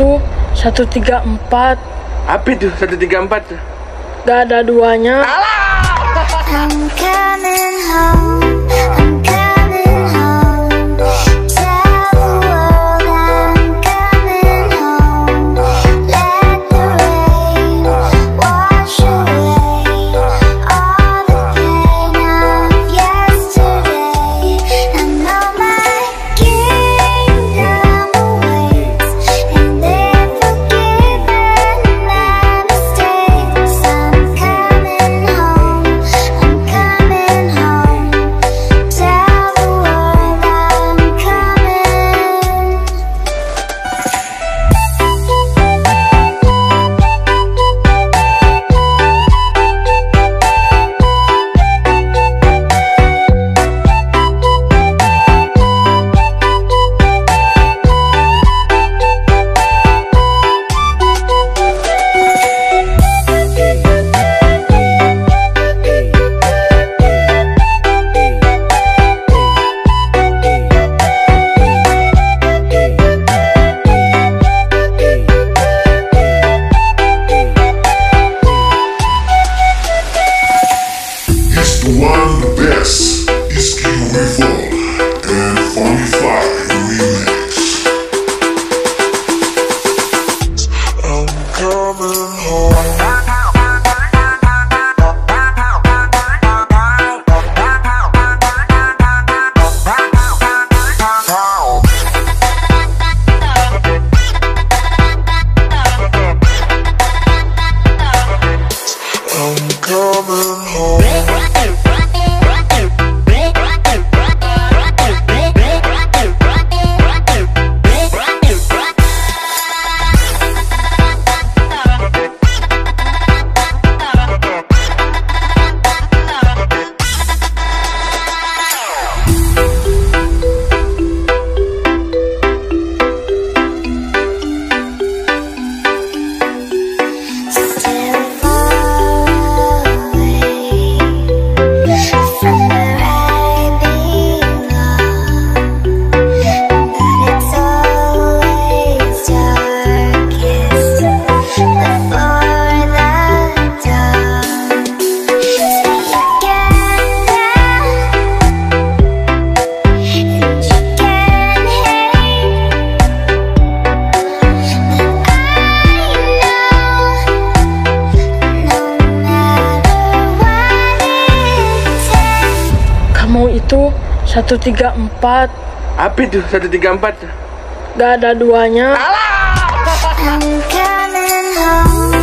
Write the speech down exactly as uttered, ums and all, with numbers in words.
itu satu tiga empat. Apa itu satu tiga empat? Gak ada duanya. I'm coming home, I'm coming home. Tell the world I'm coming home. Let the rain wash away all the pain of yesterday. I know my kingdom awaits, and they've forgiven my mistakes. I'm coming home, I'm coming home. Tell the world I'm coming. It's the one, the best. It's Q Revolt and Funny Fire Remix. I'm coming home. I'm coming home. Still far away from where I belong, but it's always darkest before the dawn. Speak again now, and you can hate, but Kamu itu satu tiga empat. Apa itu satu tiga empat? Gak ada duanya. I'm coming home.